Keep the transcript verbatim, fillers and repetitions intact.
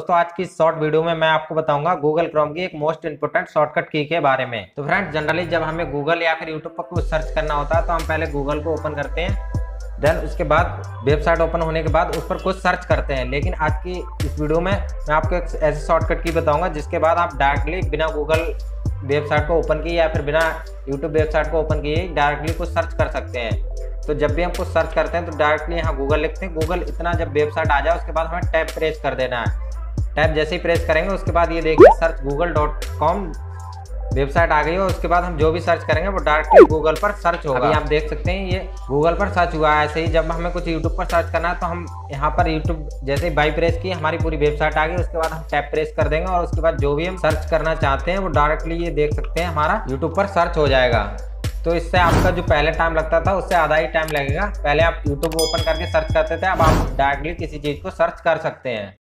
दोस्तों आज की शॉर्ट वीडियो में मैं आपको बताऊंगा गूगल क्रोम की एक मोस्ट इंपोर्टेंट शॉर्टकट की के बारे में। तो फ्रेंड्स जनरली जब हमें गूगल या फिर यूट्यूब पर कुछ सर्च करना होता है तो हम पहले गूगल को ओपन करते हैं, देन उसके बाद वेबसाइट ओपन होने के बाद उस पर कुछ सर्च करते हैं। लेकिन आज की इस वीडियो में मैं आपको एक ऐसी शॉर्टकट की बताऊंगा जिसके बाद आप डायरेक्टली बिना गूगल वेबसाइट को ओपन किए या फिर बिना यूट्यूब वेबसाइट को ओपन किए डायरेक्टली कुछ सर्च कर सकते हैं। तो जब भी हम कुछ सर्च करते हैं तो डायरेक्टली यहाँ गूगल लिखते हैं, गूगल इतना जब वेबसाइट आ जाए उसके बाद हमें टैब प्रेस कर देना है। टैब जैसे ही प्रेस करेंगे उसके बाद ये देखिए search Google dot com website आ गई है। उसके बाद हम जो भी सर्च करेंगे वो डायरेक्टली गूगल पर सर्च होगा। अभी आप देख सकते हैं ये गूगल पर सर्च हुआ है। ऐसे ही जब हमें कुछ यूट्यूब पर सर्च करना है तो हम यहाँ पर यूट्यूब जैसे ही बाई प्रेस की हमारी पूरी वेबसाइट आ गई, उसके बाद हम टैब प्रेस कर देंगे और उसके बाद जो भी हम सर्च करना चाहते हैं वो डायरेक्टली ये देख सकते हैं हमारा यूट्यूब पर सर्च हो जाएगा। तो इससे आपका जो पहले टाइम लगता था उससे आधा ही टाइम लगेगा। पहले आप यूट्यूब ओपन करके सर्च करते थे, अब आप डायरेक्टली किसी चीज़ को सर्च कर सकते हैं।